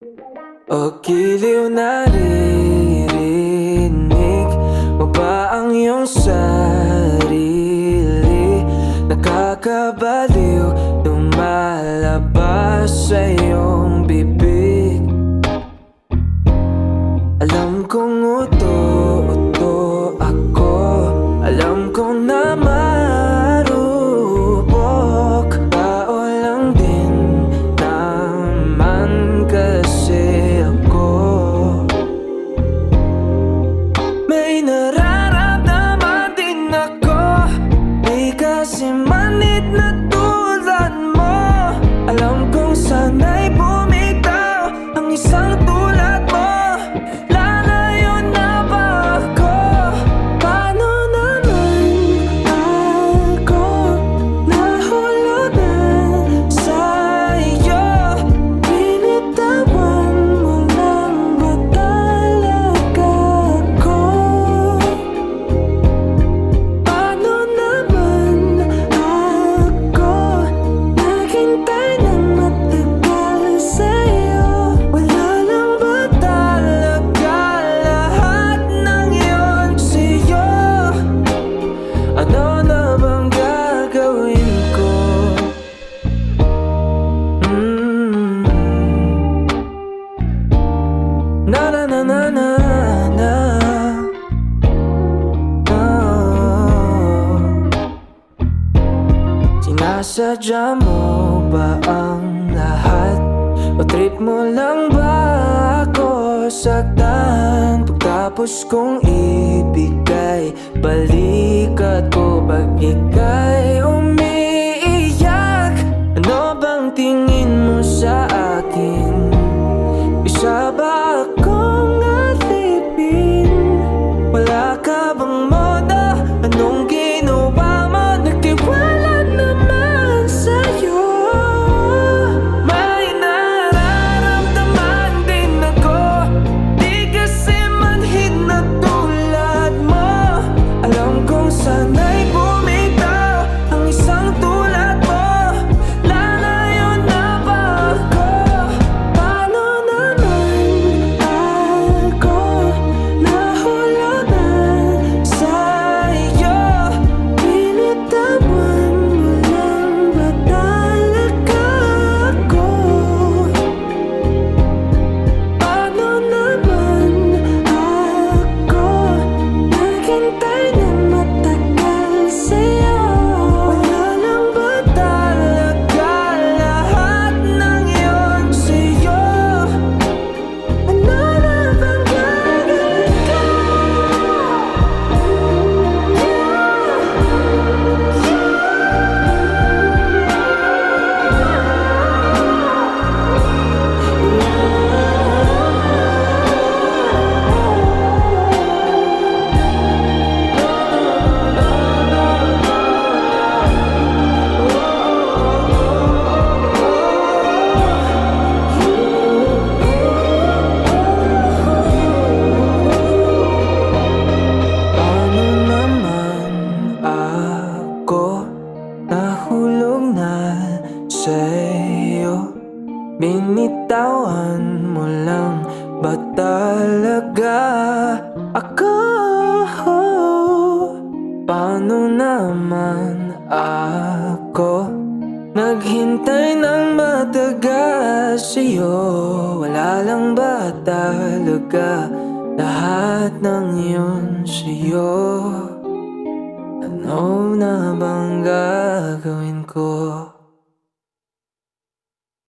O giliw, naririnig mo ba ang iyong sarili? Nakakabaliw, lumalabas sa iyong bibig. Alam kong uto-uto ako, alam kong na marupok. Tao lang din naman kasi ako. May nararamdaman din ako, di kasi manid na tulad mo. Alam kong sana'y bumitaw ang isang tulad mo. Lalayo na ba ako? Paano naman ako nahulugan sa iyo? Binitawan mo lang ba talaga ako? Paano naman ako naghintay ng matagal sa'yo? Wala lang ba talaga lahat ng yun sa'yo? Ano na bang gagawin ko? Na na na na na na. Oh. Sinasadya mo ba ang lahat? O trip mo lang ba ako saktan? Pagkapos kong ibigay, balikat ko pag ika'y umiiyak. Ano bang tingin mo sa akin? Isa ba akong alipin? Wala ka bang moda? Anong ginawa mo? Nagtiwala naman sa'yo. May nararamdaman din ako, di kasi manhid na tulad mo. Alam kong sana'y bumitaw ang isang tulad mo. Lalayo na ba ako? Paano naman ako nahulugan sa iyo? Binitawan mo lang ba talaga ako? Paano naman ako naghintay ng matagal sa'yo? Wala lang ba talaga lahat ng yun sa'yo? Ano na bang gagawin ko? Paano naman ako nahulog na sa'yo? Binitawan mo lang ba talaga ako? Paano naman ako naghintay ng matagal sa'yo? Wala lang ba talaga lahat ng yun sa'yo? Ano na bang